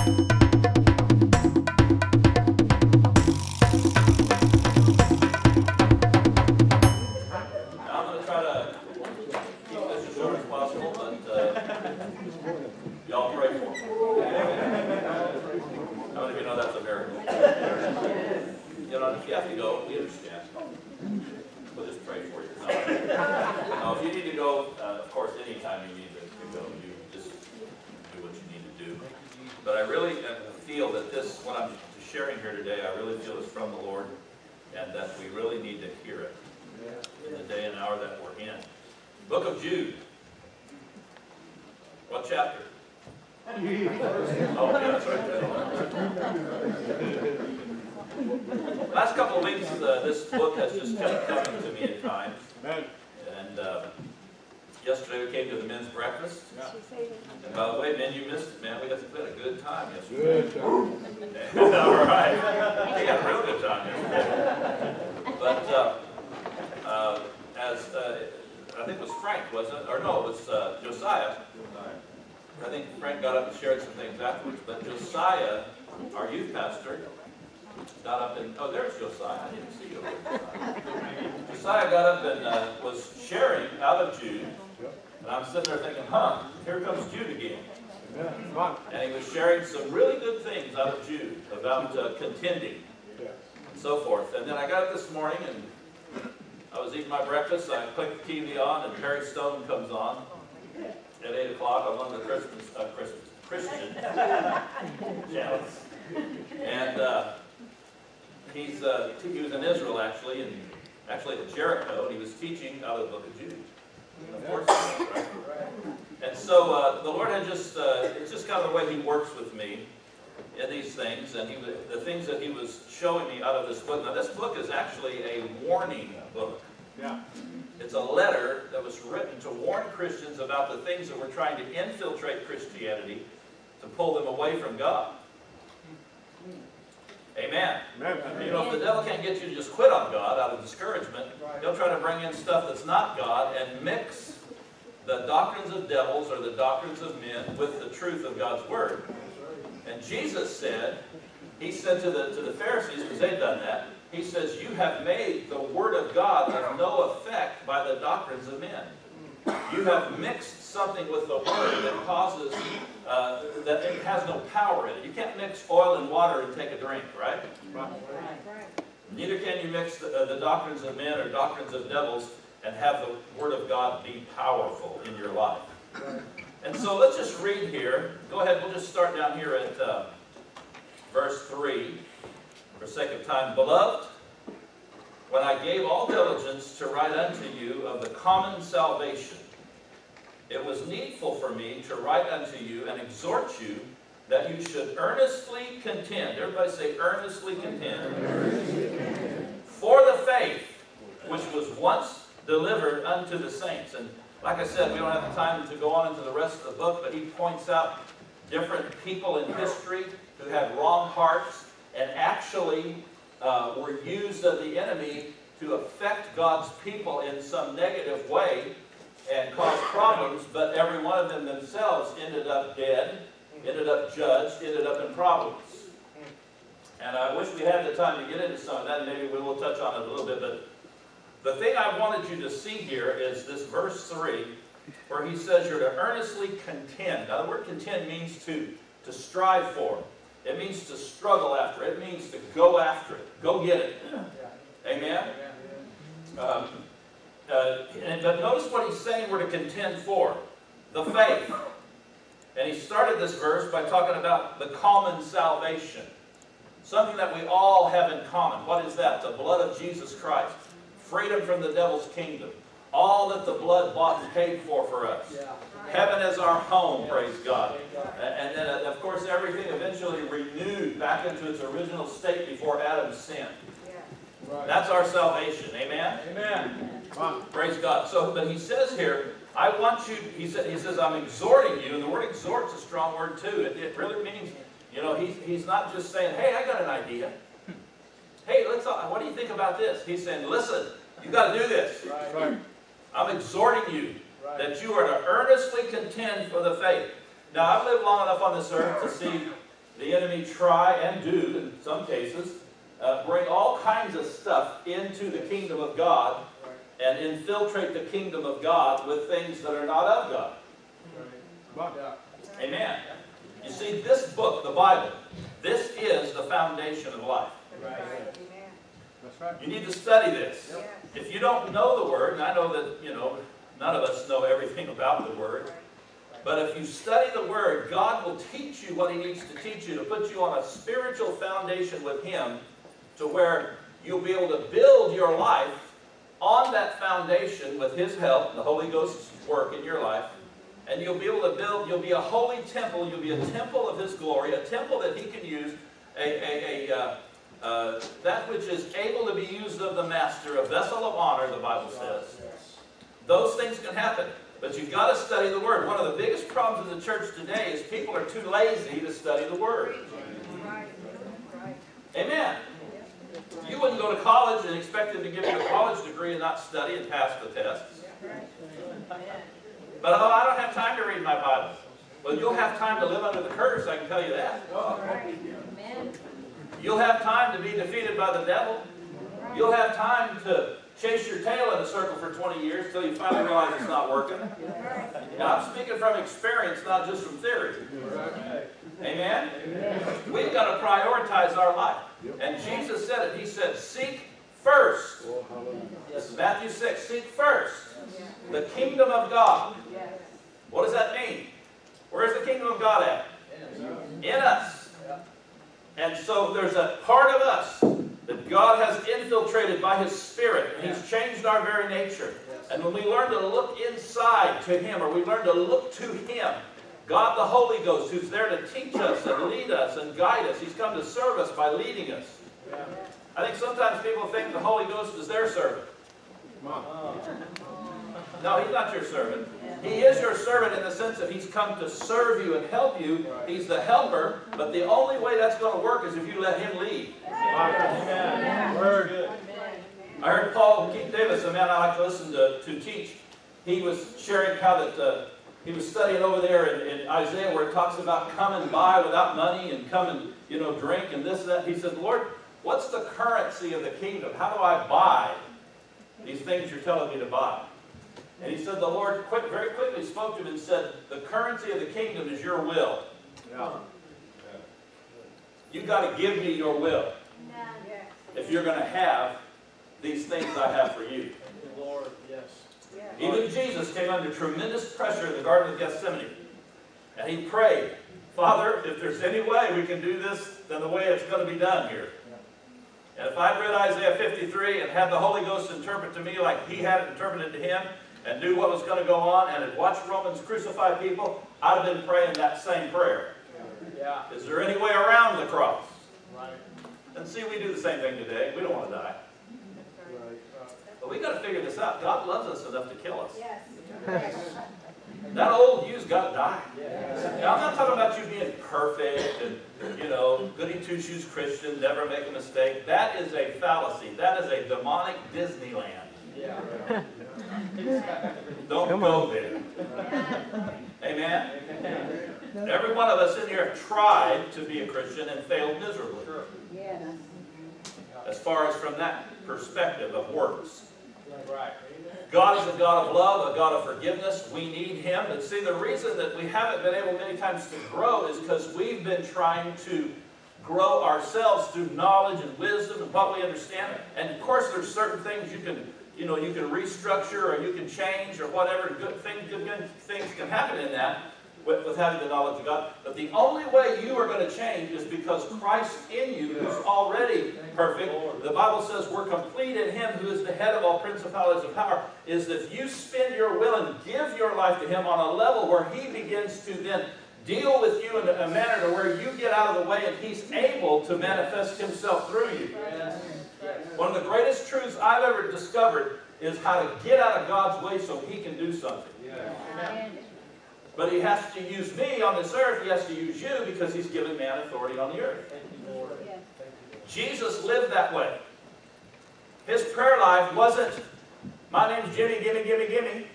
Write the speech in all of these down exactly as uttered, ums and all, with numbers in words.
Last couple of weeks, uh, this book has just kept coming to me at times. And uh, yesterday we came to the men's breakfast. Yeah. And by the way, men, you missed it, man. We had, we had a good time yesterday. Good time. All right. We had a real good time yesterday. But uh, uh, as uh, I think it was Frank, wasn't it? Or no, it was uh, Josiah. I think Frank got up and shared some things afterwards. But Josiah, our youth pastor, got up and, oh, there's Josiah. I didn't see you over there. Josiah got up and uh, was sharing out of Jude. And I'm sitting there thinking, huh, here comes Jude again. And he was sharing some really good things out of Jude about uh, contending and so forth. And then I got up this morning and I was eating my breakfast. I clicked the T V on and Perry Stone comes on at eight o'clock on one of the Christmas, uh, Christmas, Christian channels. And uh, he's, uh, he was in Israel actually, and actually at Jericho, and he was teaching out of the book of Jude. Of course he was, right? And so uh, the Lord had just, uh, it's just kind of the way he works with me in these things, and he, the things that he was showing me out of this book. Now this book is actually a warning book. Yeah. It's a letter that was written to warn Christians about the things that were trying to infiltrate Christianity to pull them away from God. Amen. Amen. You know, if the devil can't get you to just quit on God out of discouragement, he'll try to bring in stuff that's not God and mix the doctrines of devils or the doctrines of men with the truth of God's Word. And Jesus said, he said to the, to the Pharisees, because they'd done that, he says, you have made the Word of God of no effect by the doctrines of men. You have mixed something with the Word that causes, uh, that it has no power in it. You can't mix oil and water and take a drink, right? Right. Neither can you mix the, uh, the doctrines of men or doctrines of devils and have the Word of God be powerful in your life. And so let's just read here. Go ahead, we'll just start down here at uh, verse three. For sake of time, beloved, when I gave all diligence to write unto you of the common salvation, it was needful for me to write unto you and exhort you that you should earnestly contend. Everybody say, earnestly contend. Earnestly contend. For the faith which was once delivered unto the saints. And like I said, we don't have the time to go on into the rest of the book, but he points out different people in history who had wrong hearts and actually uh, were used of the enemy to affect God's people in some negative way and cause problems, but every one of them themselves ended up dead, ended up judged, ended up in problems. And I wish we had the time to get into some of that, and maybe we will touch on it a little bit, but the thing I wanted you to see here is this verse three, where he says you're to earnestly contend. Now the word contend means to, to strive for. It means to struggle after it. It means to go after it. Go get it. Amen? Um, uh, and, but notice what he's saying we're to contend for. The faith. And he started this verse by talking about the common salvation. Something that we all have in common. What is that? The blood of Jesus Christ. Freedom from the devil's kingdom. All that the blood bought and paid for for us. Yeah. Heaven as our home, praise God. And then, of course, everything eventually renewed back into its original state before Adam's sin. That's our salvation. Amen? Amen. Praise God. So, but he says here, I want you, he, said, he says, I'm exhorting you. And the word exhort's a strong word too. It, it really means, you know, he, he's not just saying, hey, I got an idea. Hey, let's, what do you think about this? He's saying, listen, you've got to do this. Right. I'm exhorting you. Right. That you are to earnestly contend for the faith. Now, I've lived long enough on this earth to see the enemy try and do, in some cases, uh, bring all kinds of stuff into the kingdom of God and infiltrate the kingdom of God with things that are not of God. Amen. You see, this book, the Bible, this is the foundation of life. You need to study this. If you don't know the Word, and I know that, you know, none of us know everything about the Word, but if you study the Word, God will teach you what He needs to teach you to put you on a spiritual foundation with Him to where you'll be able to build your life on that foundation with His help, the Holy Ghost's work in your life, and you'll be able to build, you'll be a holy temple, you'll be a temple of His glory, a temple that He can use, a, a, a, uh, uh, that which is able to be used of the Master, a vessel of honor, the Bible says. Those things can happen, but you've got to study the Word. One of the biggest problems in the church today is people are too lazy to study the Word. Amen. You wouldn't go to college and expect them to give you a college degree and not study and pass the tests. But oh, I don't have time to read my Bible. Well, you'll have time to live under the curse, I can tell you that. You'll have time to be defeated by the devil. You'll have time to chase your tail in a circle for twenty years until you finally realize it's not working. Now, I'm speaking from experience, not just from theory. Amen? We've got to prioritize our life. And Jesus said it. He said, seek first. This is Matthew six. Seek first the kingdom of God. What does that mean? Where's the kingdom of God at? In us. And so there's a part of us that God has infiltrated by His Spirit. And He's changed our very nature. And when we learn to look inside to Him, or we learn to look to Him, God the Holy Ghost, who's there to teach us and lead us and guide us. He's come to serve us by leading us. I think sometimes people think the Holy Ghost is their servant. No, He's not your servant. He is your servant in the sense that He's come to serve you and help you. He's the helper, but the only way that's going to work is if you let Him lead. Amen. Very good. I heard Paul Keith Davis, a man I like to listen to, to teach. He was sharing how that uh, he was studying over there in, in Isaiah where it talks about come and buy without money and come and, you know, drink and this and that. He said, Lord, what's the currency of the kingdom? How do I buy these things you're telling me to buy? And he said the Lord quick, very quickly spoke to him and said, the currency of the kingdom is your will. Yeah. You've got to give me your will if you're going to have these things I have for you. Lord, yes. Even Jesus came under tremendous pressure in the Garden of Gethsemane. And He prayed, Father, if there's any way we can do this, then the way it's going to be done here. And if I'd read Isaiah fifty-three and had the Holy Ghost interpret to me like He had it interpreted to him, and knew what was going to go on, and had watched Romans crucify people, I'd have been praying that same prayer. Yeah. Is there any way around the cross? Right. And see, we do the same thing today. We don't want to die. But we've got to figure this out. God loves us enough to kill us. Yes. That old you's got to die. Yes. Now, I'm not talking about you being perfect and, you know, goody two-shoes Christian, never make a mistake. That is a fallacy. That is a demonic Disneyland. Yeah. Don't Come go on. there. Amen? Amen? Every one of us in here tried to be a Christian and failed miserably. Yes. As far as from that perspective of works. Right. God is a God of love, a God of forgiveness. We need Him. But see, the reason that we haven't been able many times to grow is because we've been trying to grow ourselves through knowledge and wisdom and what we understand. And of course, there's certain things you can, you know, you can restructure or you can change or whatever. Good things, good things can happen in that with, with having the knowledge of God. But the only way you are going to change is because Christ in you, who's already perfect. The Bible says we're complete in Him who is the head of all principalities of power. Is that you spend your will and give your life to Him on a level where He begins to then deal with you in a manner to where you get out of the way and He's able to manifest Himself through you. Yes. One of the greatest truths I've ever discovered is how to get out of God's way so He can do something. Yeah. But He has to use me on this earth. He has to use you because He's given man authority on the earth. Thank you, Lord. Yeah. Jesus lived that way. His prayer life wasn't, my name's Jimmy, gimme, gimme, gimme.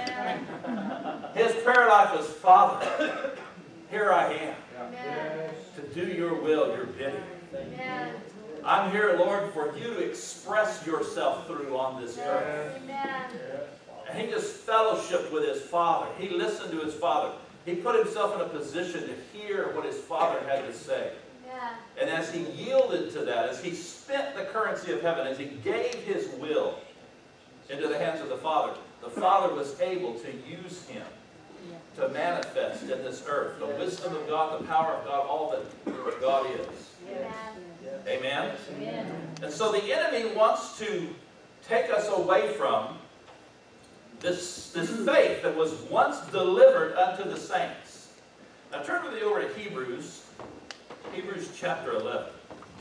Yeah. His prayer life was, Father, here I am. Yeah. to do your will, your bidding. Amen. I'm here, Lord, for you to express yourself through on this earth. Amen. And he just fellowshiped with his Father. He listened to his Father. He put himself in a position to hear what his Father had to say. Amen. And as he yielded to that, as he spent the currency of heaven, as he gave his will into the hands of the Father, the Father was able to use him to manifest in this earth the wisdom of God, the power of God, all that God is. Amen. Amen? Amen. And so the enemy wants to take us away from this, this faith that was once delivered unto the saints. Now turn with me over to Hebrews, Hebrews chapter eleven.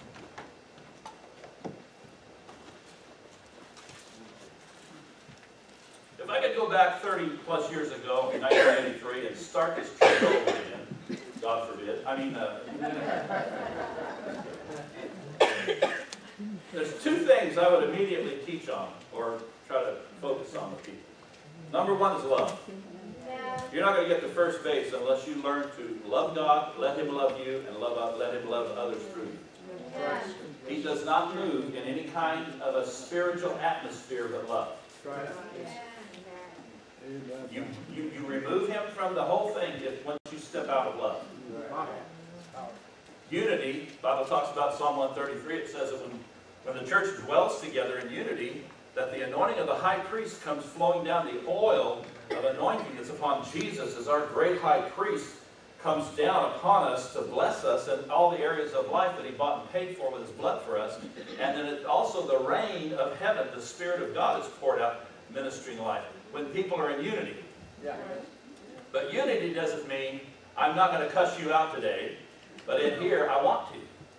If I could go back thirty plus years ago, in nineteen eighty-three, and start this trip over again, God forbid. I mean, uh, there's two things I would immediately teach on, or try to focus on with people. Number one is love. You're not going to get to first base unless you learn to love God, let Him love you, and love, let Him love others through you. He does not move in any kind of a spiritual atmosphere but love. You, you, you remove Him from the whole thing if once you step out of love. Unity, the Bible talks about Psalm one thirty-three, it says that when, when the church dwells together in unity, that the anointing of the high priest comes flowing down. The oil of anointing that's upon Jesus as our great high priest comes down upon us to bless us in all the areas of life that He bought and paid for with His blood for us. And then it, also the rain of heaven, the Spirit of God is poured out, ministering life. When people are in unity. Yeah. But unity doesn't mean, I'm not going to cuss you out today, but in here, I want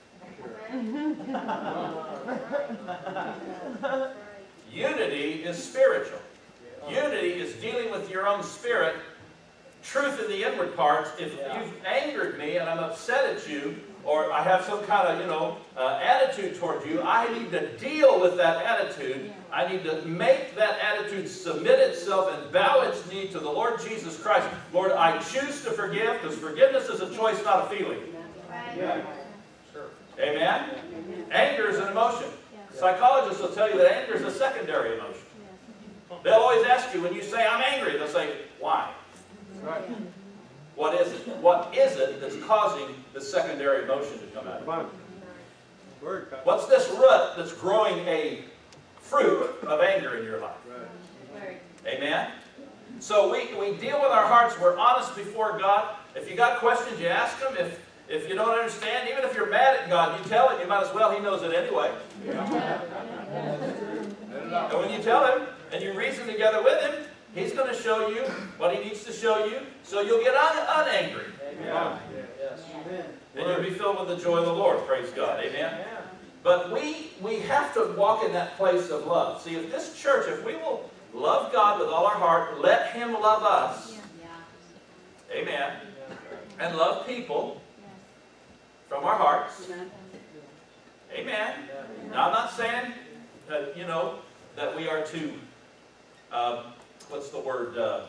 to. Unity is spiritual. Unity is dealing with your own spirit, truth in the inward parts. If you've angered me and I'm upset at you, or I have some kind of, you know, uh, attitude toward you, I need to deal with that attitude. I need to make that attitude submit itself and bow its knee to the Lord Jesus Christ. Lord, I choose to forgive, because forgiveness is a choice, not a feeling. Yeah. Sure. Amen? Anger is an emotion. Psychologists will tell you that anger is a secondary emotion. They'll always ask you, when you say, I'm angry, they'll say, why? Right. What is it? What is it that's causing the secondary emotion to come out? What's this root that's growing a fruit of anger in your life? Right. Amen? So we, we deal with our hearts. We're honest before God. If you got questions, you ask Him. If, if you don't understand, even if you're mad at God, you tell Him. You might as well. He knows it anyway. Yeah. And when you tell Him and you reason together with Him, He's going to show you what He needs to show you, so you'll get un unangry. Yeah. Yes. And you'll be filled with the joy of the Lord. Praise God. Amen? But we, we have to walk in that place of love. See, if this church, if we will love God with all our heart, let Him love us, amen, and love people from our hearts, amen. Now, I'm not saying that, you know, that we are to, um, what's the word? Uh,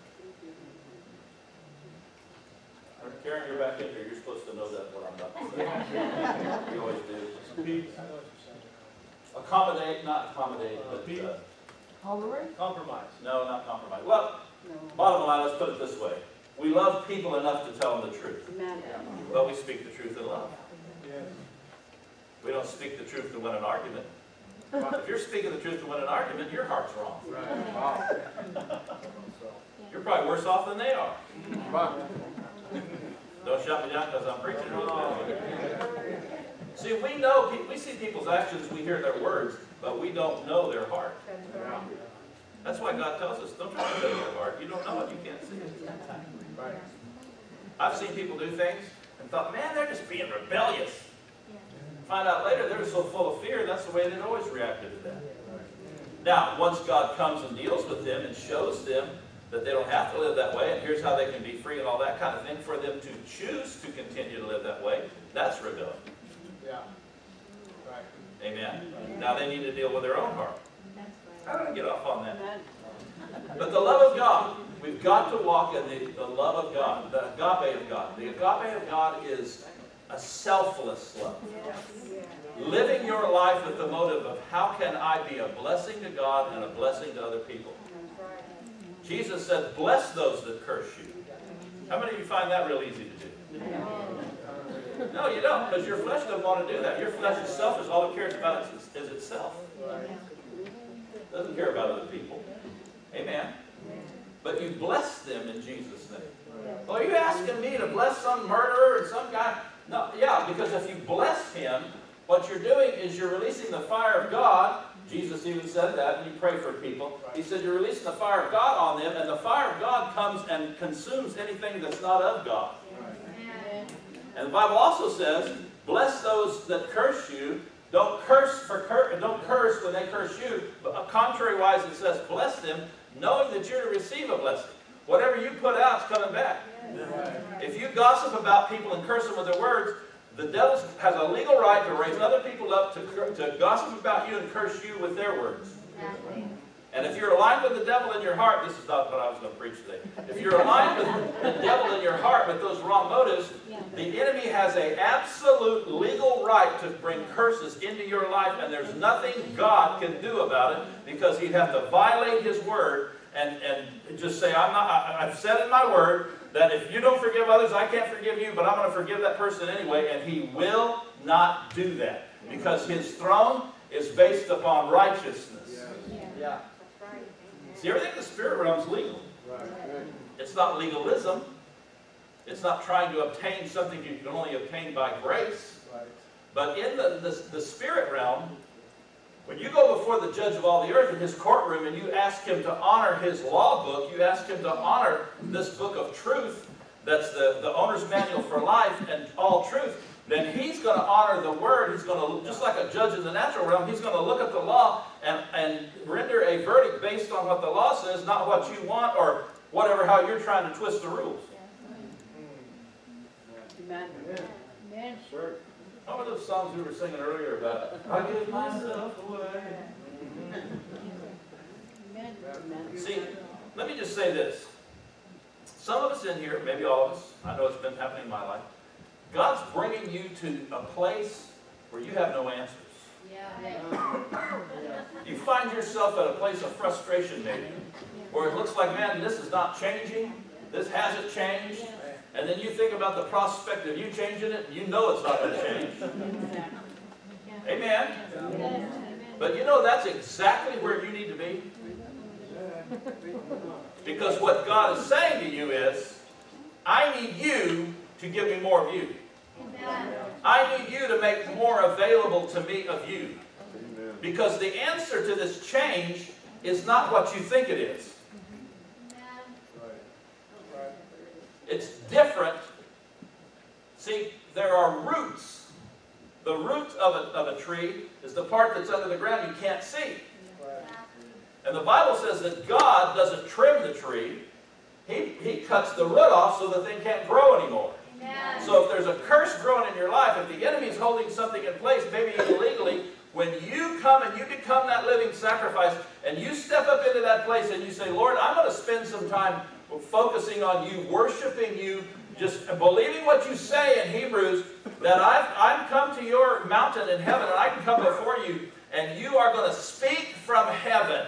Karen, you're back in here. You're supposed to know that what I'm about to say. You always do. Accommodate, not accommodate, but uh, Compromise. no, not compromise. Well, bottom line, let's put it this way. We love people enough to tell them the truth. But we speak the truth in love. We don't speak the truth to win an argument. If you're speaking the truth to win an argument, your heart's wrong. Right. Wow. You're probably worse off than they are. Wow. Don't shut me down because I'm preaching real good. See, we know, we see people's actions, we hear their words, but we don't know their heart. Yeah. That's why God tells us, don't try to know your heart. You don't know it, you can't see it. Right. I've seen people do things and thought, man, they're just being rebellious. Find out later they were so full of fear, that's the way they'd always reacted to that. Now, once God comes and deals with them and shows them that they don't have to live that way, and here's how they can be free and all that kind of thing, for them to choose to continue to live that way, that's rebellion. Yeah. Right. Amen. Now they need to deal with their own heart. I don't get off on that. But the love of God, we've got to walk in the, the love of God, the agape of God. The agape of God is a selfless love. Living your life with the motive of how can I be a blessing to God and a blessing to other people. Jesus said, bless those that curse you. How many of you find that real easy to do? No, you don't, because your flesh doesn't want to do that. Your flesh is selfish. All it cares about is, is itself. It doesn't care about other people. Amen. But you bless them in Jesus' name. Well, are you asking me to bless some murderer and some guy? No, yeah, because if you bless him, what you're doing is you're releasing the fire of God. Jesus even said that when you pray for people. He said you're releasing the fire of God on them, and the fire of God comes and consumes anything that's not of God. And the Bible also says, bless those that curse you. Don't curse for cur don't curse when they curse you. But contrary-wise, it says, bless them, knowing that you're to receive a blessing. Whatever you put out is coming back. If you gossip about people and curse them with their words, the devil has a legal right to raise other people up to, to gossip about you and curse you with their words. And if you're aligned with the devil in your heart, this is not what I was going to preach today. If you're aligned with the devil in your heart with those wrong motives, the enemy has an absolute legal right to bring curses into your life, and there's nothing God can do about it, because he'd have to violate his word and, and just say, I'm not, I, I've said in my word that if you don't forgive others, I can't forgive you, but I'm going to forgive that person anyway, and he will not do that, because his throne is based upon righteousness. Yeah. See, everything in the spirit realm is legal. It's not legalism. It's not trying to obtain something you can only obtain by grace. But in the, the, the spirit realm, when you go before the judge of all the earth in his courtroom and you ask him to honor his law book, you ask him to honor this book of truth, that's the, the owner's manual for life and all truth, then he's going to honor the word. He's going to, just like a judge in the natural realm, he's going to look at the law and, and render a verdict based on what the law says, not what you want or whatever, how you're trying to twist the rules. Amen. Amen. Sure. How were those songs we were singing earlier about, I give myself away? Amen. See, let me just say this. Some of us in here, maybe all of us, I know it's been happening in my life, God's bringing you to a place where you have no answers. You find yourself at a place of frustration maybe, where it looks like, man, this is not changing, this hasn't changed, and then you think about the prospect of you changing it, and you know it's not going to change. Amen? But you know that's exactly where you need to be. Because what God is saying to you is, I need you to give me more of you. I need you to make more available to me of you. Because the answer to this change is not what you think it is. It's different. See, there are roots. The root of a, of a tree is the part that's under the ground you can't see. And the Bible says that God doesn't trim the tree. He, he cuts the root off so the thing can't grow anymore. Amen. So if there's a curse growing in your life, if the enemy is holding something in place, maybe illegally, when you come and you become that living sacrifice, and you step up into that place and you say, Lord, I'm going to spend some time focusing on you, worshiping you, just believing what you say in Hebrews, that I've, I've come to your mountain in heaven, and I can come before you, and you are going to speak from heaven.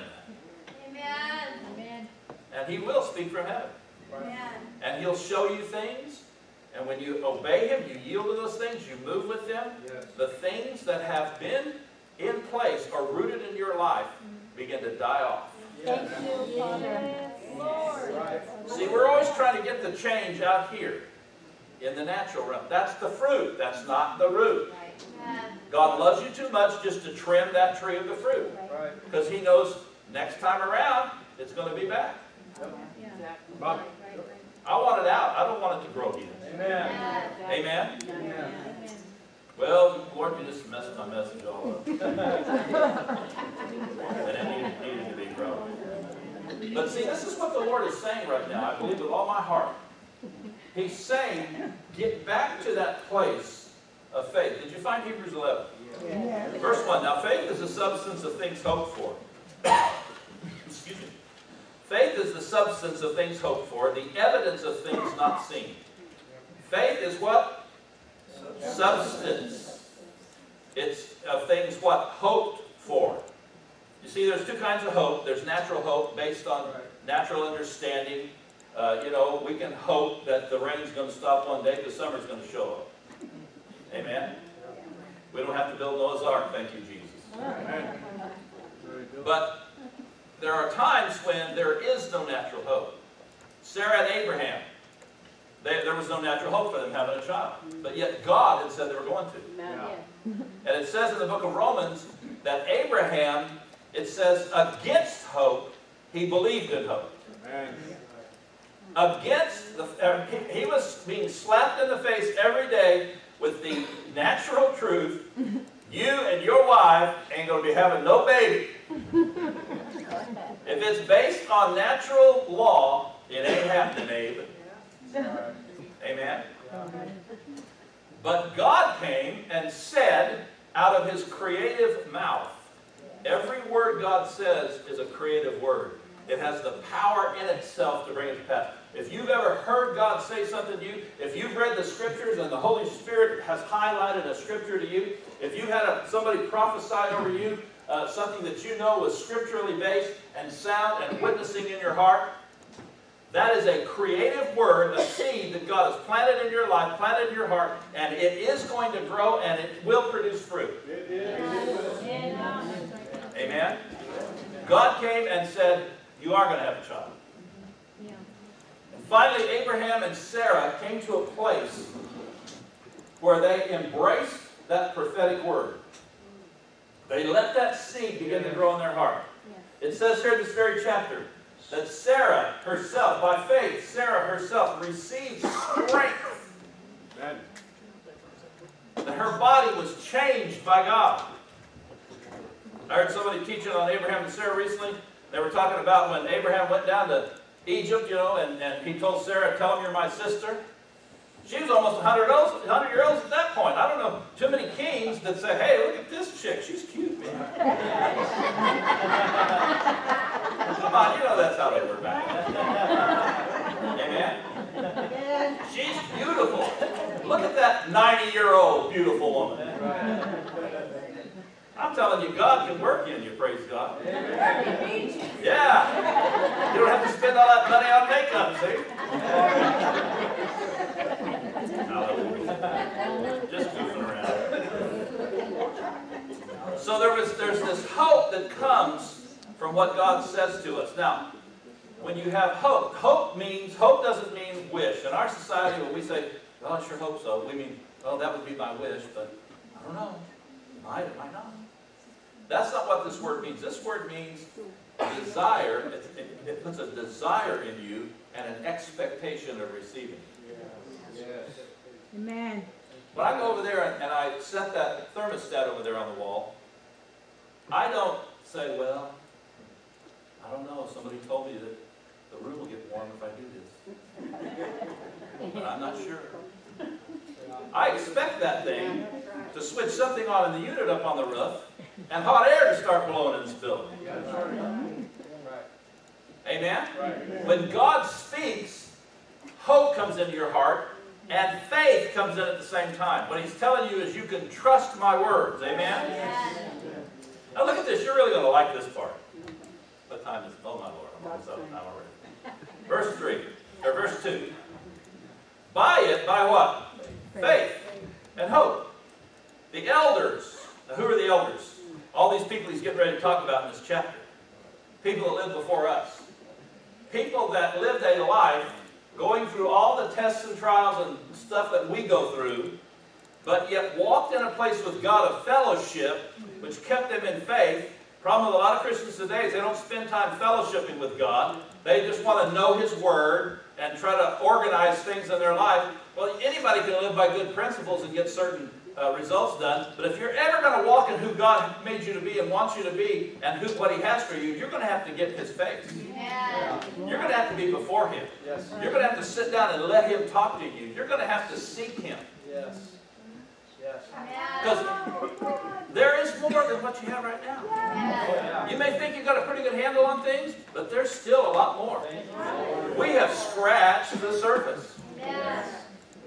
Amen. And he will speak from heaven. Amen. And he'll show you things. And when you obey him, you yield to those things, you move with them. Yes. The things that have been in place or rooted in your life begin to die off. Thank you, Father. Lord. See, we're always trying to get the change out here in the natural realm. That's the fruit. That's not the root. God loves you too much just to trim that tree of the fruit. Because he knows next time around, it's going to be back. Bob. I want it out. I don't want it to grow here. Amen. Amen? Amen. Well, Lord, you just messed my message all up. And it needed, needed to be grown. But see, this is what the Lord is saying right now. I believe with all my heart. He's saying, get back to that place of faith. Did you find Hebrews eleven? Yes. Verse one. Now, faith is the substance of things hoped for. Excuse me. Faith is the substance of things hoped for, the evidence of things not seen. Faith is what? Substance. It's of things what? Hoped for. You see, there's two kinds of hope. There's natural hope based on natural understanding. Uh, you know, we can hope that the rain's going to stop one day because summer's going to show up. Amen? We don't have to build Noah's Ark, thank you, Jesus. But there are times when there is no natural hope. Sarah and Abraham, they, there was no natural hope for them having a child. But yet God had said they were going to. Yeah. And it says in the book of Romans that Abraham, it says, against hope, he believed in hope. Amen. Against, the, uh, he, he was being slapped in the face every day with the natural truth, you and your wife ain't going to be having no baby. If it's based on natural law, it ain't happening, Abe. Amen? But God came and said out of his creative mouth, every word God says is a creative word. It has the power in itself to bring it to pass. If you've ever heard God say something to you, if you've read the Scriptures and the Holy Spirit has highlighted a Scripture to you, if you had a, somebody prophesy over you uh, something that you know was scripturally based and sound and witnessing in your heart, that is a creative word, a seed that God has planted in your life, planted in your heart, and it is going to grow and it will produce fruit. It is. Amen? God came and said, you are going to have a child. And finally, Abraham and Sarah came to a place where they embraced that prophetic word. They let that seed begin to grow in their heart. It says here in this very chapter that Sarah herself, by faith, Sarah herself received strength. Amen. That her body was changed by God. I heard somebody teaching on Abraham and Sarah recently. They were talking about when Abraham went down to Egypt, you know, and, and he told Sarah, tell him you're my sister. She was almost one hundred, old, one hundred year old at that point. I don't know too many kings that say, hey, look at this chick. She's cute, man. Come on, you know that's how they were back then. Amen? She's beautiful. Look at that ninety year old beautiful woman. I'm telling you, God can work in you, praise God. Yeah. You don't have to spend all that money on makeup, see? Hallelujah. Just goofing around. So there was, there's this hope that comes from what God says to us. Now, when you have hope, hope means, hope doesn't mean wish. In our society, when we say, well, I sure hope so, we mean, well, that would be my wish, but I don't know. Might, it might not. That's not what this word means. This word means desire. It, it, it puts a desire in you and an expectation of receiving. Yes. Amen. When I go over there and, and I set that thermostat over there on the wall, I don't say, well, I don't know. Somebody told me that the room will get warm if I do this. But I'm not sure. I expect that thing to switch something on in the unit up on the roof and hot air to start blowing in this building. Amen? When God speaks, hope comes into your heart and faith comes in at the same time. What he's telling you is you can trust my words. Amen? Now look at this. You're really going to like this part. What time is it? Oh my Lord. I'm almost out of time already. Verse three, or verse two. By it, by what? Faith and hope. The elders. Now who are the elders? All these people he's getting ready to talk about in this chapter. People that lived before us. People that lived a life going through all the tests and trials and stuff that we go through, but yet walked in a place with God of fellowship, which kept them in faith. Problem with a lot of Christians today is they don't spend time fellowshipping with God. They just want to know His Word and try to organize things in their life. Well, anybody can live by good principles and get certain uh, results done, but if you're ever going to walk in who God made you to be and wants you to be and who, what He has for you, you're going to have to get His face. Yeah. You're going to have to be before Him. Yes. You're going to have to sit down and let Him talk to you. You're going to have to seek Him. Yes. Yes. Because there is more than what you have right now. Yeah. You may think you've got a pretty good handle on things, but there's still a lot more. We have scratched the surface. Yeah.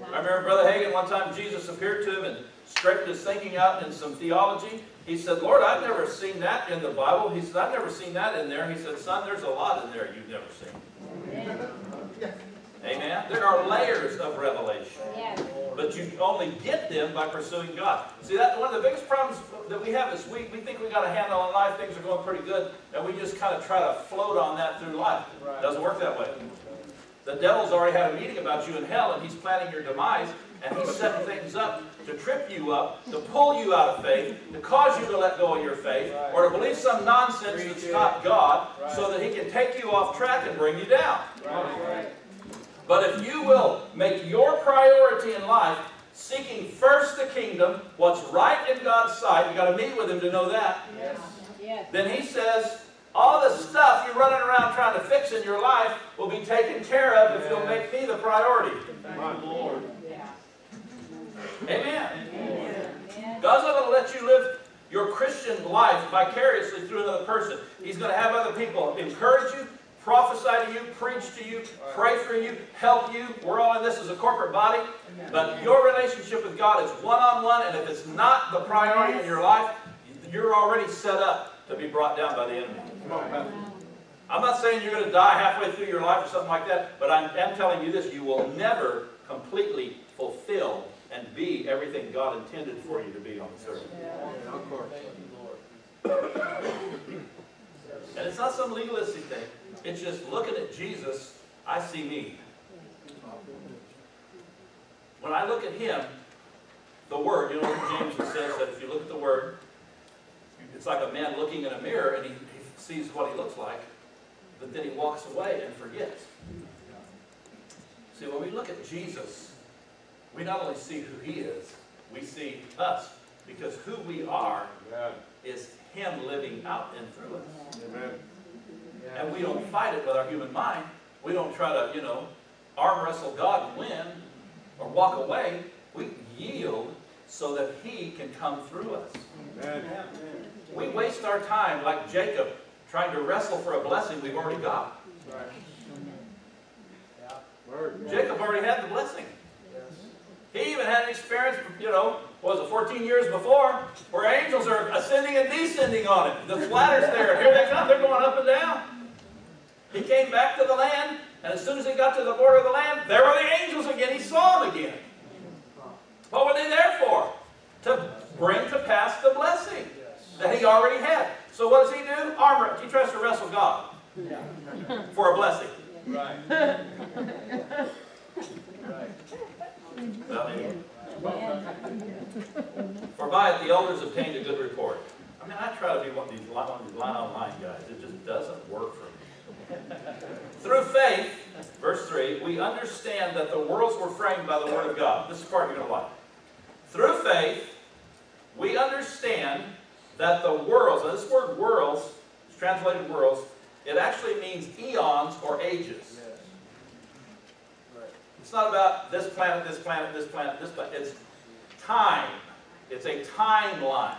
I remember Brother Hagin, one time Jesus appeared to him and straightened his thinking out in some theology. He said, Lord, I've never seen that in the Bible. He said, I've never seen that in there. He said, son, there's a lot in there you've never seen. Amen. Amen? There are layers of revelation. Yes. But you only get them by pursuing God. See, that one of the biggest problems that we have is we, we think we got a handle on life, things are going pretty good, and we just kind of try to float on that through life. It doesn't work that way. The devil's already had a meeting about you in hell, and he's planning your demise, and he's setting things up to trip you up, to pull you out of faith, to cause you to let go of your faith, or to believe some nonsense that's not God, so that he can take you off track and bring you down. But if you will make your priority in life seeking first the kingdom, what's right in God's sight, you've got to meet with him to know that, Yes. Yes. then he says, all the stuff you're running around trying to fix in your life will be taken care of if you'll make me the priority. My Lord. Amen. Amen. God's not going to let you live your Christian life vicariously through another person. He's going to have other people encourage you, prophesy to you, preach to you, pray for you, help you. We're all in this as a corporate body. But your relationship with God is one-on-one, and if it's not the priority in your life, you're already set up to be brought down by the enemy. I'm not saying you're going to die halfway through your life or something like that, but I am telling you this, you will never completely fulfill and be everything God intended for you to be on this earth. Of course. And it's not some legalistic thing. It's just looking at Jesus, I see me. When I look at him, the Word, you know what James says, that if you look at the Word, it's like a man looking in a mirror and he, he sees what he looks like, but then he walks away and forgets. See, when we look at Jesus, we not only see who he is, we see us, because who we are Amen. is him living out and through us. Amen. And we don't fight it with our human mind. We don't try to, you know, arm wrestle God and win or walk away. We yield so that he can come through us. Amen. We waste our time like Jacob trying to wrestle for a blessing we've already got. Word. Jacob already had the blessing. He even had an experience, you know, what was it, fourteen years before, where angels are ascending and descending on him. The ladder's there. Here they come. They're going up and down. He came back to the land, and as soon as he got to the border of the land, there were the angels again. He saw them again. What were they there for? To bring to pass the blessing that he already had. So what does he do? Armor. He tries to wrestle God for a blessing. Right. Well, anyway. For by it the elders obtained a good report. I mean, I try to be one of these line-on-line guys. It just doesn't work for me. Through faith, verse three, we understand that the worlds were framed by the Word of God. This is the part you're going to like. Through faith, we understand that the worlds, now this word worlds, it's translated worlds, it actually means eons or ages. It's not about this planet, this planet, this planet, this planet. It's time. It's a timeline.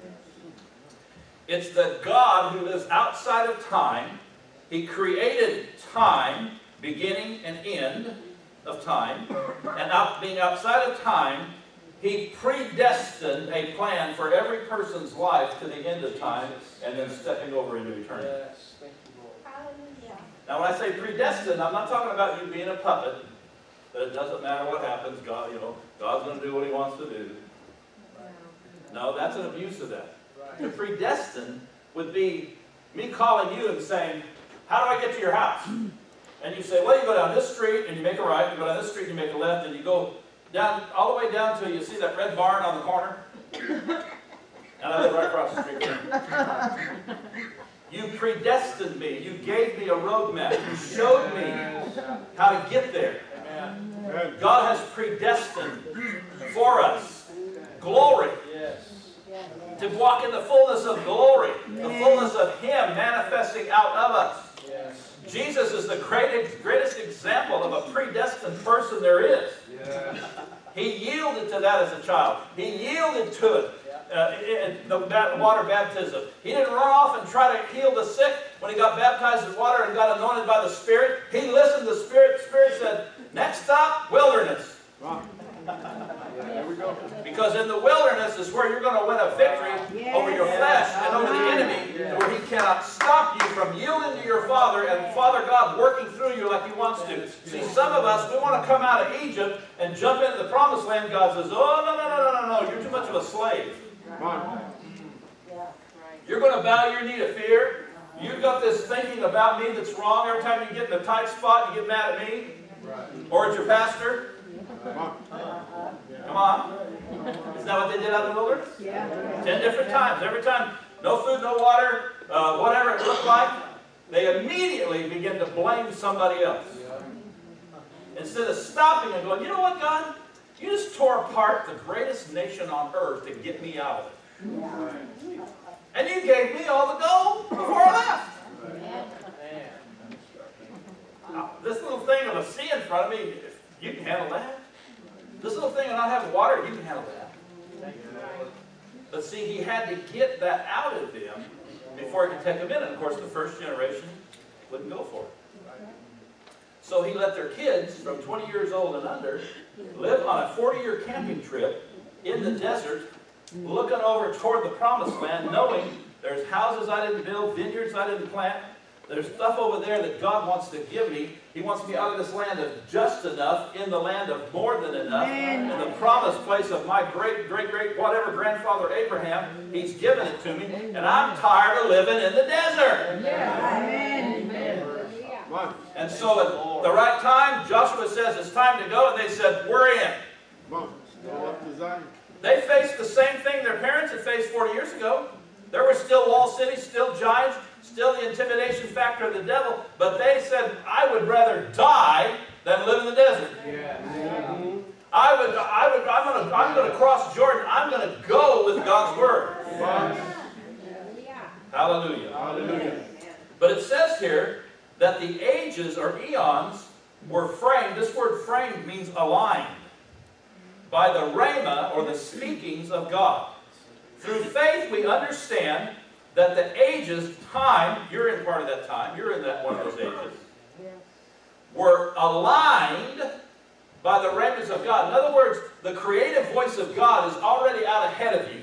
It's the God who lives outside of time. He created time, beginning and end of time. And out, being outside of time, he predestined a plan for every person's life to the end of time and then stepping over into eternity. Yes. Thank you, Lord. Hallelujah. Now when I say predestined, I'm not talking about you being a puppet. That it doesn't matter what happens, God, you know, God's going to do what he wants to do. No, that's an abuse of that. To predestine would be me calling you and saying, how do I get to your house? And you say, well, you go down this street and you make a right, you go down this street and you make a left, and you go down all the way down till you see that red barn on the corner. And I live right across the street from you. You predestined me. You gave me a roadmap. You showed me how to get there. Amen. God has predestined for us glory. Yes. To walk in the fullness of glory. The fullness of him manifesting out of us. Yes. Jesus is the greatest, greatest example of a predestined person there is. Yes. He yielded to that as a child. He yielded to it. Uh, in the water baptism. He didn't run off and try to heal the sick when he got baptized in water and got anointed by the Spirit. He listened to the Spirit. The Spirit said, next stop, wilderness. Wow. Because in the wilderness is where you're going to win a victory over your flesh and over the enemy, where he cannot stop you from yielding to your Father and Father God working through you like he wants to. See, some of us, we want to come out of Egypt and jump into the promised land. God says, oh, no, no, no, no, no, no, you're too much of a slave. You're going to bow your knee to fear. You've got this thinking about me that's wrong. Every time you get in a tight spot, you get mad at me. Or at your pastor. Come on. Isn't that what they did out in the wilderness? Yeah. Ten different times. Every time, no food, no water, uh, whatever it looked like, they immediately begin to blame somebody else. Instead of stopping and going, you know what, God? You just tore apart the greatest nation on earth to get me out of it. And you gave me all the gold before I left. Now, this little thing of a sea in front of me, you can handle that. This little thing of not having water, you can handle that. But see, he had to get that out of them before he could take them in. And of course, the first generation wouldn't go for it. So he let their kids from twenty years old and under live on a forty-year camping trip in the desert, looking over toward the promised land, knowing there's houses I didn't build, vineyards I didn't plant. There's stuff over there that God wants to give me. He wants me out of this land of just enough, in the land of more than enough, in the promised place of my great, great, great, whatever grandfather Abraham. He's given it to me, and I'm tired of living in the desert. Amen. And so at the right time, Joshua says it's time to go, and they said, we're in. They faced the same thing their parents had faced forty years ago. There were still walled cities, still giants, still the intimidation factor of the devil, but they said, I would rather die than live in the desert. Yeah. I would, I would, I'm going to, I'm going to cross Jordan. I'm going to go with God's word. Yeah. Hallelujah. Hallelujah. But it says here that the ages or eons were framed. This word framed means aligned by the rhema or the speakings of God. Through faith, we understand that the ages, time, you're in part of that time, you're in that one of those ages, were aligned by the rhemas of God. In other words, the creative voice of God is already out ahead of you.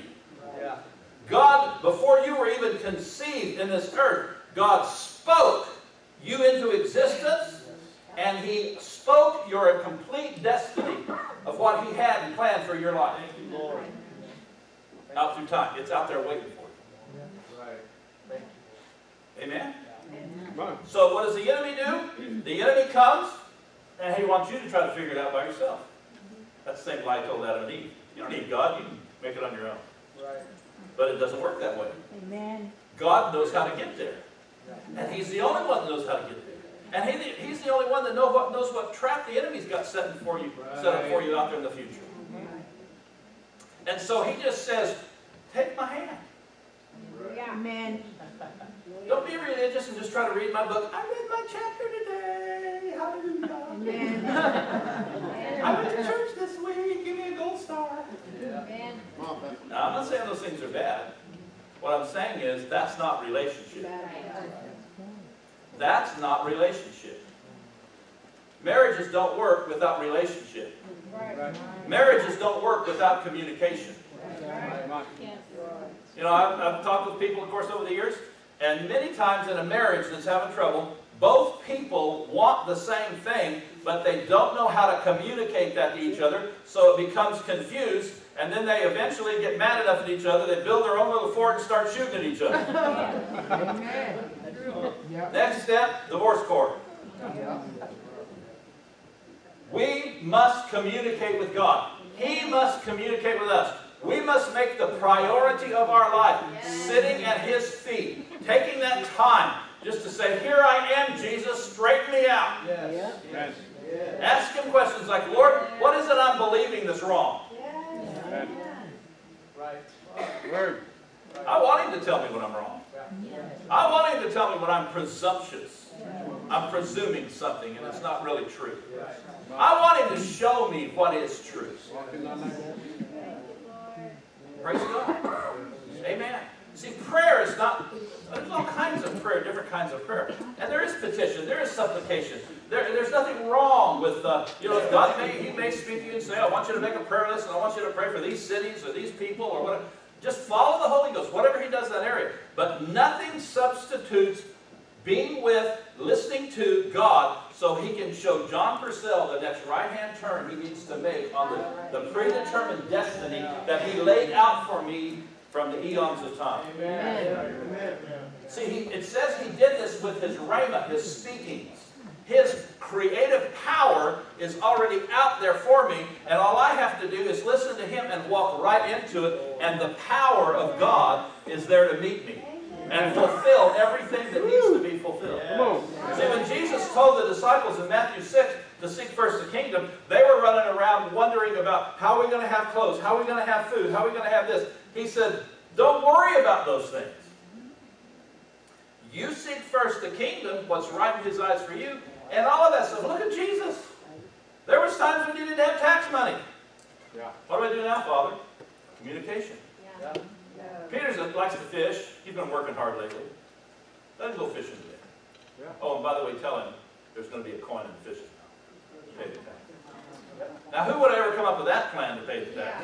God, before you were even conceived in this earth, God spoke you into existence, and He spoke your complete destiny of what He had and planned for your life. Out through time. It's out there waiting for you. Amen? So what does the enemy do? The enemy comes, and he wants you to try to figure it out by yourself. That's the same lie I told Adam and Eve. You don't need God. You can make it on your own. But it doesn't work that way. Amen. God knows how to get there. And He's the only one that knows how to get there. And he, He's the only one that knows what, knows what trap the enemy's got set for you, set up for you out there in the future. And so He just says, take my hand. Amen. Don't be religious and just try to read my book. I read my chapter today. Hallelujah. Amen. I went to church this week. Give me a gold star. Amen. Now, I'm not saying those things are bad. What I'm saying is that's not relationship. That's not relationship. Marriages don't work without relationship. Marriages don't work without communication. You know, I've, I've talked with people, of course, over the years, and many times in a marriage that's having trouble, both people want the same thing, but they don't know how to communicate that to each other, so it becomes confused, and then they eventually get mad enough at each other, they build their own little fort and start shooting at each other. Next step, divorce court. We must communicate with God. He must communicate with us. We must make the priority of our life sitting at His feet, taking that time just to say, here I am, Jesus, straighten me out. Yes. Yes. Ask Him questions like, Lord, what is it I'm believing that's wrong? Yes. Right. Word. I want Him to tell me when I'm wrong. I want Him to tell me when I'm presumptuous. I'm presuming something and it's not really true. I want Him to show me what is true. Praise God. Amen. See, prayer is not, there's all kinds of prayer, different kinds of prayer. And there is petition, there is supplication. There, there's nothing wrong with, uh, you know, if God may, He may speak to you and say, I want you to make a prayer list and I want you to pray for these cities or these people or whatever. Just follow the Holy Ghost, whatever He does in that area. But nothing substitutes being with, listening to God so He can show John Pursell the next right-hand turn he needs to make on the, the predetermined destiny that He laid out for me from the eons of time. Amen. Amen. See, he, it says He did this with His rhema, His speakings. His creative power is already out there for me, and all I have to do is listen to Him and walk right into it, and the power of God is there to meet me and fulfill everything that needs to be fulfilled. See, when Jesus told the disciples in Matthew six to seek first the kingdom, they were running around wondering about how are we going to have clothes, how are we going to have food, how are we going to have this. He said, don't worry about those things. You seek first the kingdom, what's right in His eyes for you, and all of that stuff. Look at Jesus. There was times when you didn't have tax money. Yeah. What do I do now, Father? Communication. Yeah. Peter likes to fish. He's been working hard lately. Let him go fishing today. Yeah. Oh, and by the way, tell him there's going to be a coin in the fishing now. Pay the tax. Now, who would ever come up with that plan to pay the tax?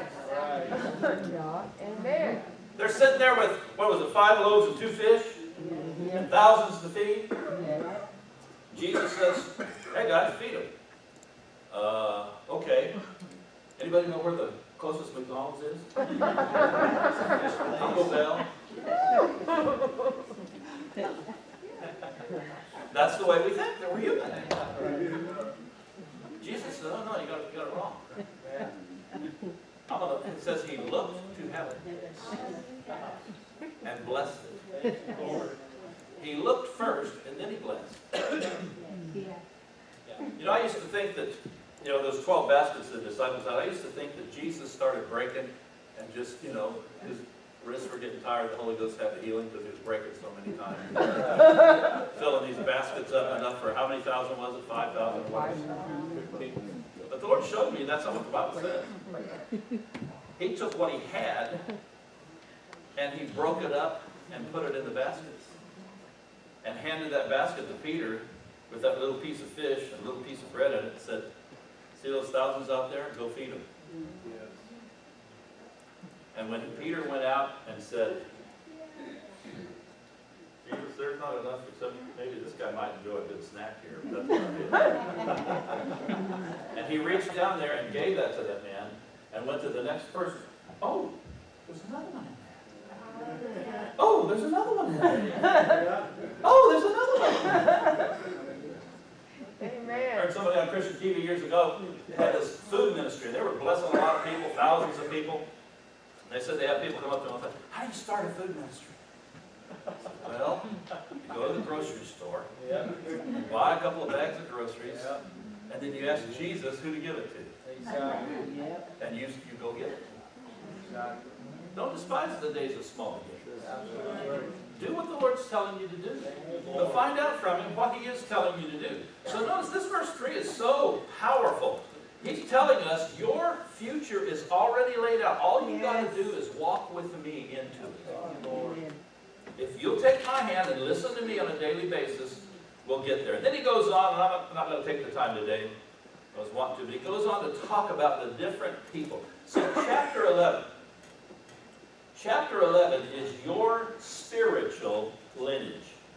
Amen. They're sitting there with, what was it, five loaves and two fish? And thousands to feed? Jesus says, hey guys, feed them. Uh, okay. Anybody know where the closest McDonald's is? Taco Bell? That's the way we think, that we're human. Jesus said, oh no, you got, you got it wrong. I'm gonna, it says He looked to heaven and blessed it. He looked first and then He blessed. You know, I used to think that, you know, those twelve baskets the disciples had, I used to think that Jesus started breaking and just, you know, His wrists were getting tired, the Holy Ghost had the healing because He was breaking so many times. Filling these baskets up enough for how many thousand was it? Five thousand? fifteen. But the Lord showed me that's not what the Bible says. He took what He had and He broke it up and put it in the baskets. And handed that basket to Peter with that little piece of fish and a little piece of bread in it and said, see those thousands out there? Go feed them. Yes. And when Peter went out and said, Jesus, there's not enough except maybe this guy might enjoy a good snack here. But that's what I did. And he reached down there and gave that to that man and went to the next person. Oh, there's another one in there. Oh, there's another one in there. Oh, there's another one. I Amen. heard somebody on Christian T V years ago had this food ministry. They were blessing a lot of people, thousands of people. And they said they had people come up to them and say, how do you start a food ministry? I said, well, you go to the grocery store, you buy a couple of bags of groceries, and then you ask Jesus who to give it to. And you, you go get it. Don't despise the days of small beginnings. Do what the Lord's telling you to do. But find out from Him what He is telling you to do. So notice this verse three is so powerful. He's telling us your future is already laid out. All you got to do is walk with me into it. If you'll take my hand and listen to me on a daily basis, we'll get there. And then he goes on, and I'm not going to take the time today. I was wanting to, but he goes on to talk about the different people. So chapter eleven. Chapter eleven is your spiritual lineage.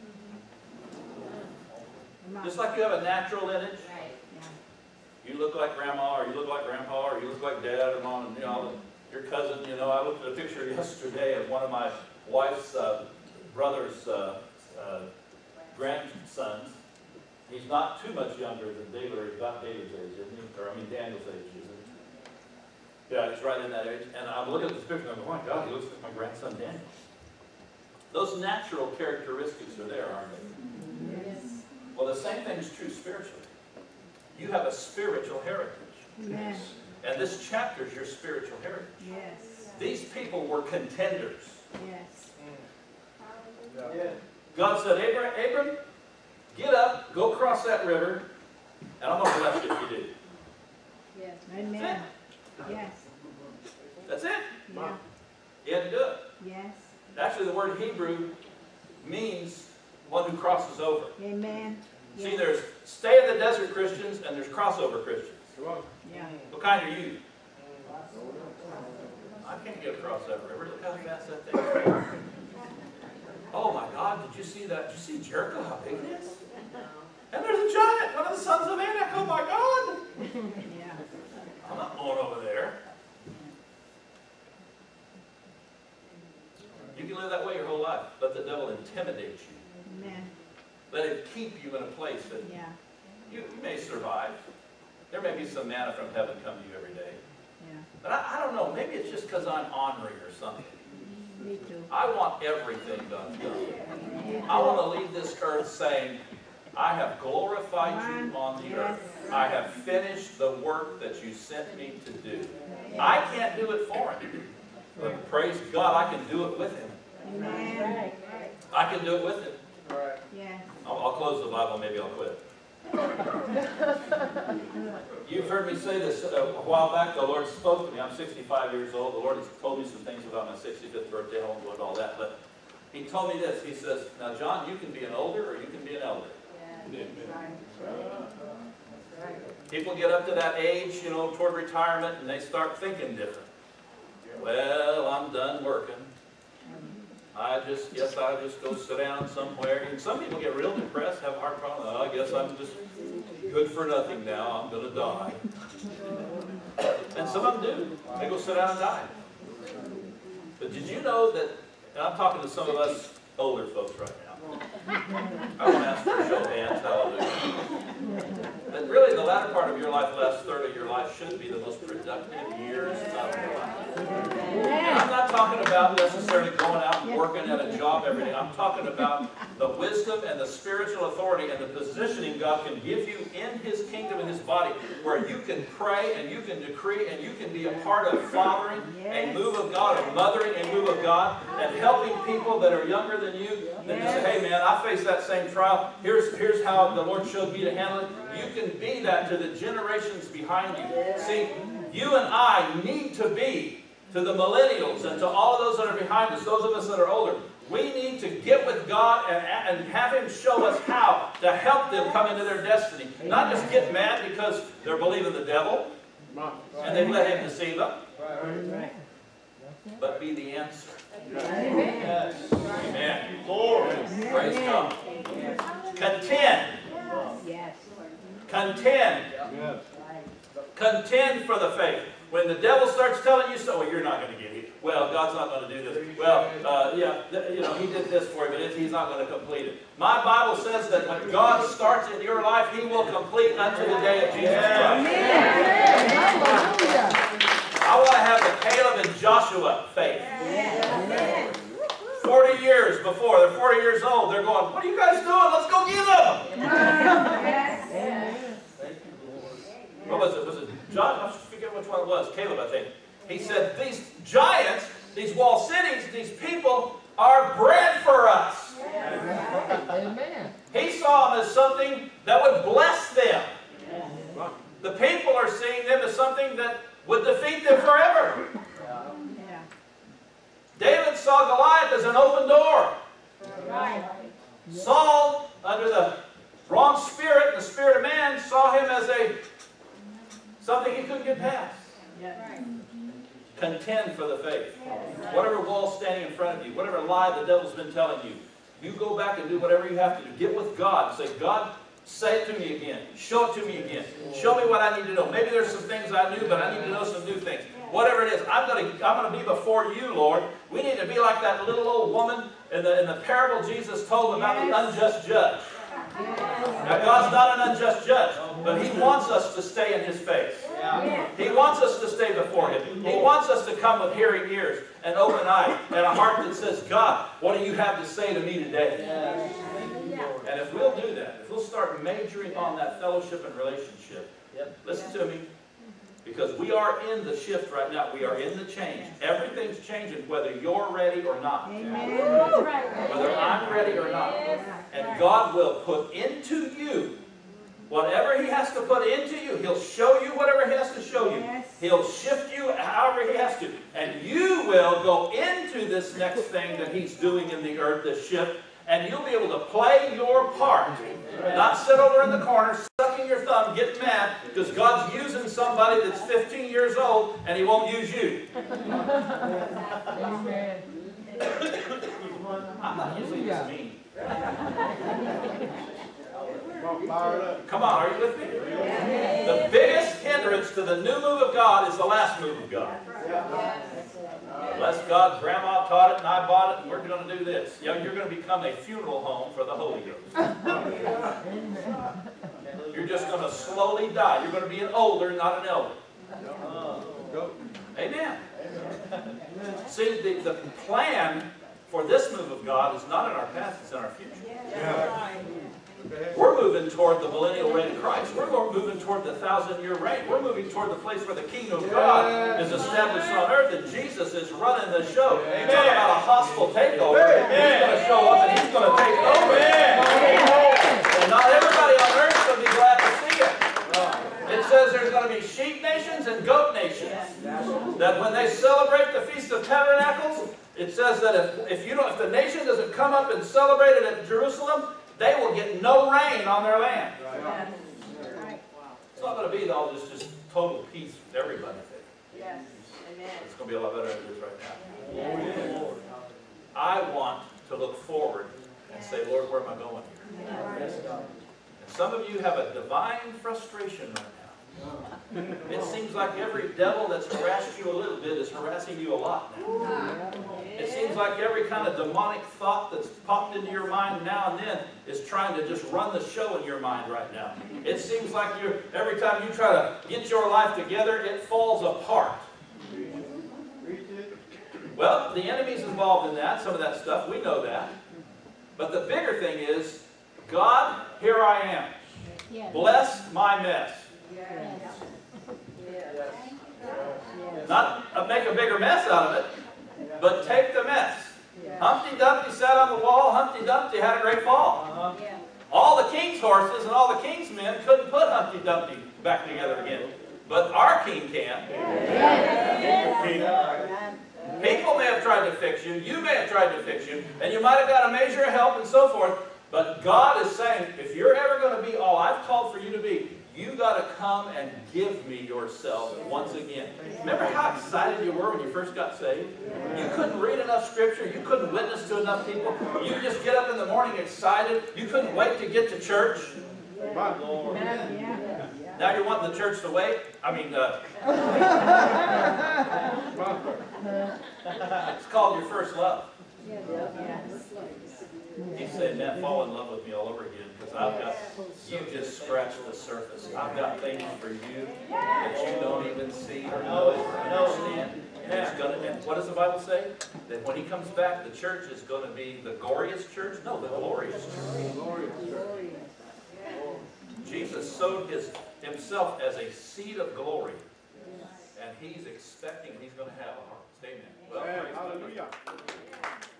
Just like you have a natural lineage. You look like grandma, or you look like grandpa, or you look like dad or mom, and you know, your cousin. You know, I looked at a picture yesterday of one of my wife's uh, brother's uh, uh, grandsons. He's not too much younger than David, or he's about David's age, isn't he? Or I mean Daniel's age, isn't he? Yeah, he's right in that age. And I'm looking at this picture and I'm going, oh my God, he looks like my grandson Daniel. Those natural characteristics are there, aren't they? Yes. Well, the same thing is true spiritually. You have a spiritual heritage. Yes. And this chapter is your spiritual heritage. Yes. These people were contenders. Yes. Yeah. God said, Abram, Abram, get up, go across that river, and I'm going to bless you if you do. Yes. Amen. Yes. That's it. Yeah. He had to do it. Yes. Actually, the word Hebrew means one who crosses over. Amen. See, there's stay in the desert Christians and there's crossover Christians. Come on. Yeah. What kind are you? I can't get across that river. Look how fast that thing is. Oh my God, did you see that? Did you see Jericho, how big it is? And there's a giant, one of the sons of Anak. Oh my God. Yeah. I'm not going over there. You can live that way your whole life. Let the devil intimidate you. Amen. Let him keep you in a place that Yeah. you, you may survive. There may be some manna from heaven come to you every day. Yeah. But I, I don't know, maybe it's just because I'm ornery or something. Me too. I want everything done. I want to leave this earth saying, I have glorified you on the earth. I have finished the work that you sent me to do. I can't do it for him. But praise God, I can do it with him. Amen. I can do it with him. Right. Yes. I'll, I'll close the Bible, maybe I'll quit. You've heard me say this a while back. The Lord spoke to me. I'm sixty-five years old. The Lord has told me some things about my sixty-fifth birthday. I won't go into all that. But he told me this. He says, now, John, you can be an older or you can be an elder. People get up to that age, you know, toward retirement, and they start thinking different. Well, I'm done working. I just, guess I'll just go sit down somewhere. And some people get real depressed, have a heart problem. Oh, I guess I'm just good for nothing now. I'm going to die. And some of them do. They go sit down and die. But did you know that, and I'm talking to some of us older folks right now. I want to ask for a show of hands, hallelujah. That really the latter part of your life, the last third of your life, should be the most productive years of your life. And I'm not talking about necessarily going out and working at a job every day. I'm talking about the wisdom and the spiritual authority and the positioning God can give you in His kingdom and His body, where you can pray and you can decree and you can be a part of fathering a move of God, of mothering a move of God, and helping people that are younger than you. Then you say, hey man, I faced that same trial. Here's, here's how the Lord showed me to handle it. You can be that to the generations behind you. See, you and I need to be to the millennials and to all of those that are behind us, those of us that are older. We need to get with God and, and have Him show us how to help them come into their destiny. Not just get mad because they're believing the devil and they've let him deceive them, but be the answer. Yes. Amen. Glory. Praise God. Contend. Yes. Contend. Yes. Contend for the faith. When the devil starts telling you so, well, you're not going to get it. Well, God's not going to do this. Well, uh, yeah, you know, He did this for you, but He's not going to complete it. My Bible says that when God starts in your life, He will complete unto the day of Jesus Christ. I want to have the Caleb and Joshua faith. Forty years before, they're forty years old, they're going, what are you guys doing? Let's go get them. What was it? Was it John? I forget which one it was. Caleb, I think. He said, these giants, these walled cities, these people are bread for us. Amen. He saw them as something that would bless them. The people are seeing them as something that would defeat them forever. Yeah. David saw Goliath as an open door. Right. Saul, under the wrong spirit, the spirit of man, saw him as a something he couldn't get past. Yeah. Contend for the faith. Whatever wall's standing in front of you, whatever lie the devil's been telling you, you go back and do whatever you have to do. Get with God and say, God, say it to me again. Show it to me again. Show me what I need to know. Maybe there's some things I knew, but I need to know some new things. Whatever it is, I'm going to, I'm going to be before you, Lord. We need to be like that little old woman in the, in the parable Jesus told about the unjust judge. Now, God's not an unjust judge, but He wants us to stay in His face. He wants us to stay before Him. He wants us to come with hearing ears and open eyes and a heart that says, God, what do you have to say to me today? And if we'll do that, if we'll start majoring on that fellowship and relationship, listen to me, because we are in the shift right now. We are in the change. Everything's changing, whether you're ready or not. Whether I'm ready or not. And God will put into you whatever He has to put into you. He'll show you whatever He has to show you. He'll shift you however He has to. And you will go into this next thing that He's doing in the earth, this shift, and you'll be able to play your part. Not sit over in the corner, sucking your thumb, getting mad, because God's using somebody that's fifteen years old, and He won't use you. Amen. I'm not usually this mean. Fired up. Come on, are you with me? The biggest hindrance to the new move of God is the last move of God. Bless God, Grandma taught it and I bought it and we're going to do this. You know, you're going to become a funeral home for the Holy Ghost. You're just going to slowly die. You're going to be an older, not an elder. Amen. See, the, the plan for this move of God is not in our past, it's in our future. We're moving toward the millennial reign of Christ. We're moving toward the thousand-year reign. We're moving toward the place where the kingdom of God is established on earth and Jesus is running the show. You're talking about a hostile takeover. He's going to show up and He's going to take over. And not everybody on earth is going to be glad to see it. It says there's going to be sheep nations and goat nations. That when they celebrate the Feast of Tabernacles, it says that if, if, you don't, if the nation doesn't come up and celebrate it at Jerusalem, they will get no rain on their land. Right. It's not going to be all just, just total peace with everybody. Yes. Amen. It's going to be a lot better than it is right now. I want to look forward and say, Lord, where am I going here? And some of you have a divine frustration right now. It seems like every devil that's harassed you a little bit is harassing you a lot now. It seems like every kind of demonic thought that's popped into your mind now and then is trying to just run the show in your mind right now. It seems like you're, every time you try to get your life together, it falls apart. Well, the enemy's involved in that, some of that stuff, we know that. But the bigger thing is, God, here I am. Bless my mess. Not make a bigger mess out of it, but take the mess. Humpty Dumpty sat on the wall. Humpty Dumpty had a great fall. All the king's horses and all the king's men couldn't put Humpty Dumpty back together again. But our king can. People may have tried to fix you. You may have tried to fix you. And you might have got a measure of help and so forth. But God is saying, if you're ever going to be all I've called for you to be, you got to come and give me yourself once again. Remember how excited you were when you first got saved? You couldn't read enough scripture. You couldn't witness to enough people. You just get up in the morning excited. You couldn't wait to get to church. My Lord. Now you're wanting the church to wait? I mean, uh, it's called your first love. He's saying, man, fall in love with me all over again, because I've got, you just scratched the surface. I've got things for you that you don't even see or know or understand. And it's gonna, and what does the Bible say? That when He comes back, the church is going to be the glorious church? No, the glorious church. Jesus sowed his, Himself as a seed of glory. And He's expecting He's going to have a harvest. Amen. Well, praise God. Hallelujah.